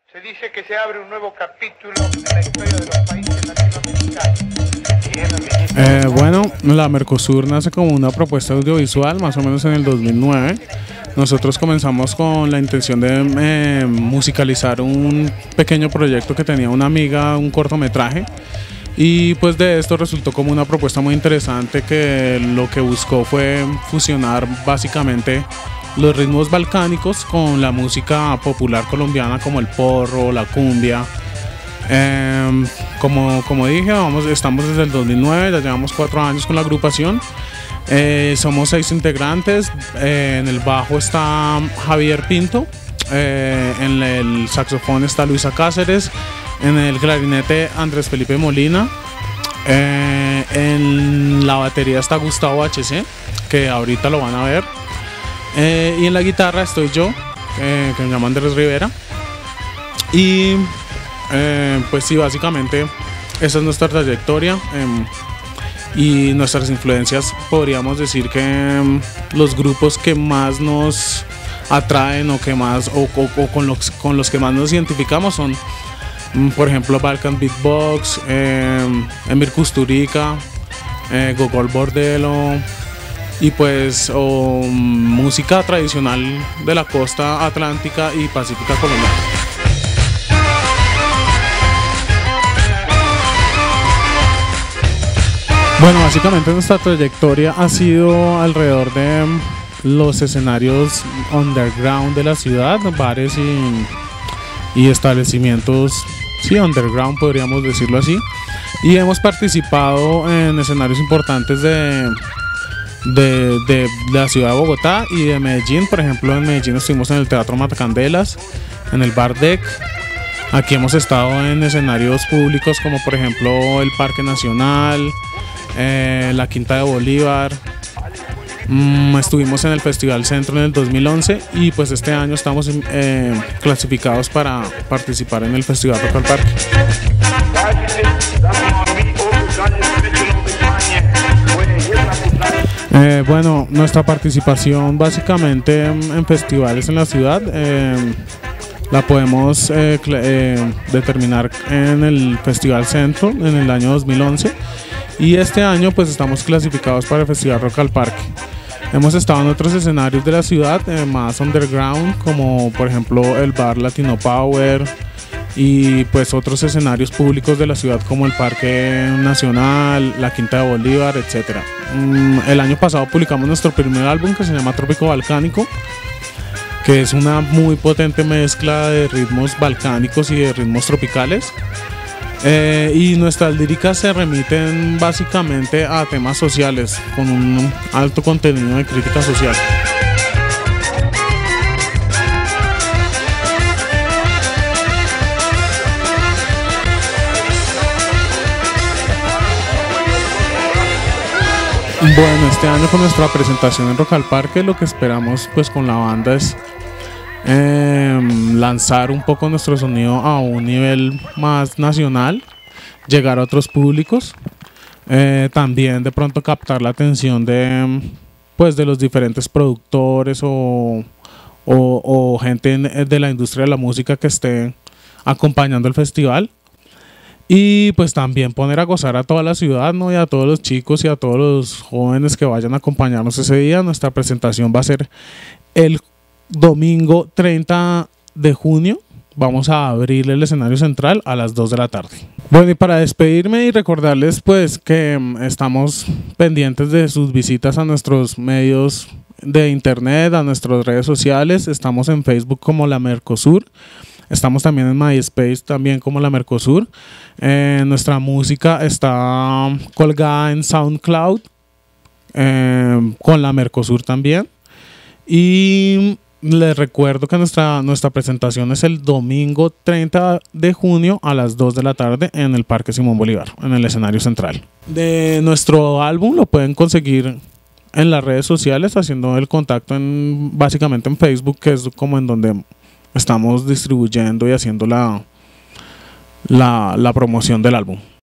Se dice que se abre un nuevo capítulo en la historia de los países latinoamericanos. Bueno, la Mercosur nace como una propuesta audiovisual más o menos en el 2009. Nosotros comenzamos con la intención de musicalizar un pequeño proyecto que tenía una amiga, un cortometraje. Y pues de esto resultó como una propuesta muy interesante que lo que buscó fue fusionar básicamente los ritmos balcánicos con la música popular colombiana como el porro, la cumbia. Como dije, estamos desde el 2009, ya llevamos 4 años con la agrupación. Somos 6 integrantes. En el bajo está Javier Pinto, en el saxofón está Luisa Cáceres, en el clarinete Andrés Felipe Molina, en la batería está Gustavo HC, que ahorita lo van a ver, y en la guitarra estoy yo, que me llamo Andrés Rivera. Y pues sí, básicamente esa es nuestra trayectoria. Y nuestras influencias, podríamos decir que los grupos que más nos atraen o con los que más nos identificamos son, por ejemplo, Balkan Beatbox, Emir Kusturica, Gogol Bordello, y pues música tradicional de la costa atlántica y pacífica colombiana. Bueno, básicamente nuestra trayectoria ha sido alrededor de los escenarios underground de la ciudad, bares y establecimientos, sí, underground podríamos decirlo así, y hemos participado en escenarios importantes de la ciudad de Bogotá y de Medellín. Por ejemplo, en Medellín estuvimos en el Teatro Matacandelas, en el Bar Deck. Aquí hemos estado en escenarios públicos como por ejemplo el Parque Nacional, la Quinta de Bolívar. Estuvimos en el Festival Centro en el 2011 y pues este año estamos clasificados para participar en el Festival Rock al Parque. Bueno, nuestra participación básicamente en festivales en la ciudad la podemos determinar en el Festival Centro en el año 2011. Y este año pues estamos clasificados para el Festival Rock al Parque. Hemos estado en otros escenarios de la ciudad más underground, como por ejemplo el Bar Latino Power, y pues otros escenarios públicos de la ciudad como el Parque Nacional, la Quinta de Bolívar, etc. El año pasado publicamos nuestro primer álbum que se llama Trópico Balcánico, que es una muy potente mezcla de ritmos balcánicos y de ritmos tropicales. Y nuestras líricas se remiten básicamente a temas sociales con un alto contenido de crítica social. Bueno, este año con nuestra presentación en Rock al Parque lo que esperamos pues con la banda es lanzar un poco nuestro sonido a un nivel más nacional, llegar a otros públicos, también de pronto captar la atención de los diferentes productores o gente de la industria de la música que esté acompañando el festival, y pues también poner a gozar a toda la ciudad, ¿no? Y a todos los chicos y a todos los jóvenes que vayan a acompañarnos ese día. Nuestra presentación va a ser el domingo 30 de junio. Vamos a abrir el escenario central a las 2 de la tarde. Bueno, y para despedirme y recordarles pues que estamos pendientes de sus visitas a nuestros medios de internet, a nuestras redes sociales. Estamos en Facebook como La Mercosur. Estamos también en MySpace también como La Mercosur. Nuestra música está colgada en SoundCloud con La Mercosur también. Y les recuerdo que nuestra presentación es el domingo 30 de junio a las 2 de la tarde en el Parque Simón Bolívar, en el escenario central. De nuestro álbum lo pueden conseguir en las redes sociales haciendo el contacto básicamente en Facebook, que es como en donde estamos distribuyendo y haciendo la promoción del álbum.